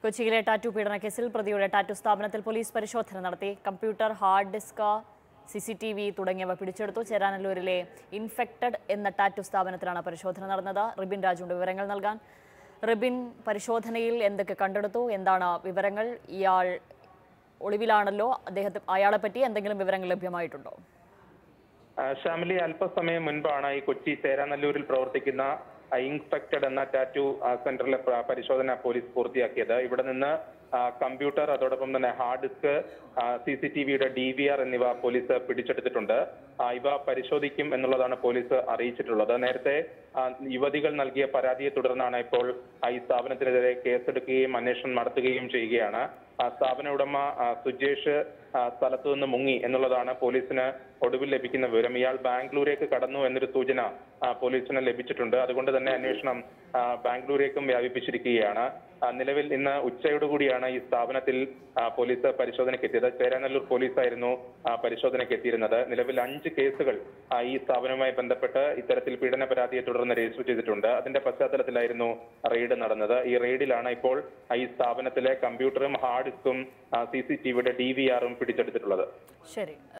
കൊച്ചിയിലെ ടാറ്റു പീഡന കേസിൽ പ്രതിയുടെ ടാറ്റു സ്ഥാപനത്തിൽ പോലീസ് പരിശോധന നടത്തി. കമ്പ്യൂട്ടർ, ഹാർഡ് ഡിസ്ക്, CCTV തുടങ്ങിയവ പിടിച്ചെടുത്തു. ചേരാനല്ലൂരിലെ ഇൻഫെക്റ്റഡ് എന്ന ടാറ്റു സ്ഥാപനത്തിലാണ് പരിശോധന നടന്നത്. റിബിൻ രാജുണ്ട് വിവരങ്ങൾ നൽകാൻ. റിബിൻ, പരിശോധനയിൽ എന്തൊക്കെ കണ്ടെടുത്തു? എന്താണ് വിവരങ്ങൾ? ഇയാൾ ഒളിവിലാണല്ലോ, അയാളെ പറ്റി എന്തെങ്കിലും വിവരങ്ങൾ ലഭ്യമായിട്ടുണ്ടോ? ഷാമിലി, അല്പസമയം മുൻപാണ് ഈ കൊച്ചി ചേരാനല്ലൂരിൽ പ്രവർത്തിക്കുന്ന ഇൻഫെക്റ്റഡ് എന്ന ടാറ്റു സെന്ററിലെ പരിശോധന പോലീസ് പൂർത്തിയാക്കിയത്. ഇവിടെ നിന്ന് കമ്പ്യൂട്ടർ, അതോടൊപ്പം തന്നെ ഹാർഡ് ഡിസ്ക്, CCTVയുടെ DVR എന്നിവ പോലീസ് പിടിച്ചെടുത്തിട്ടുണ്ട്. ഇവ പരിശോധിക്കും എന്നുള്ളതാണ് പോലീസ് അറിയിച്ചിട്ടുള്ളത്. നേരത്തെ യുവതികൾ നൽകിയ പരാതിയെ തുടർന്നാണ് ഇപ്പോൾ ഈ സ്ഥാപനത്തിനെതിരെ കേസെടുക്കുകയും അന്വേഷണം നടത്തുകയും ചെയ്യുകയാണ്. സ്ഥാപന ഉടമ സുജേഷ് സ്ഥലത്തു നിന്ന് മുങ്ങി എന്നുള്ളതാണ് പോലീസിന് ഒടുവിൽ ലഭിക്കുന്ന വിവരം. ഇയാൾ ബാംഗ്ലൂരേക്ക് കടന്നു എന്നൊരു സൂചന പോലീസിന് ലഭിച്ചിട്ടുണ്ട്. അതുകൊണ്ട് തന്നെ അന്വേഷണം ബാംഗ്ലൂരേക്കും വ്യാപിപ്പിച്ചിരിക്കുകയാണ്. നിലവിൽ ഇന്ന് ഉച്ചയോടുകൂടിയാണ് ഈ സ്ഥാപനത്തിൽ പോലീസ് പരിശോധനയ്ക്ക് എത്തിയത്. ചേരാനല്ലൂർ പോലീസായിരുന്നു പരിശോധനയ്ക്ക് എത്തിയിരുന്നത്. നിലവിൽ 5 കേസുകൾ ഈ സ്ഥാപനവുമായി ബന്ധപ്പെട്ട് ഇത്തരത്തിൽ പീഡന പരാതിയെ തുടർന്ന് രജിസ്റ്റർ ചെയ്തിട്ടുണ്ട്. അതിന്റെ പശ്ചാത്തലത്തിലായിരുന്നു റെയ്ഡ് നടന്നത്. ഈ റെയ്ഡിലാണ് ഇപ്പോൾ ഈ സ്ഥാപനത്തിലെ കമ്പ്യൂട്ടറും ഹാർഡ് ഡിസ്കും CCTVയുടെ DVRും പിടിച്ചെടുത്തിട്ടുള്ളത്. ശരി.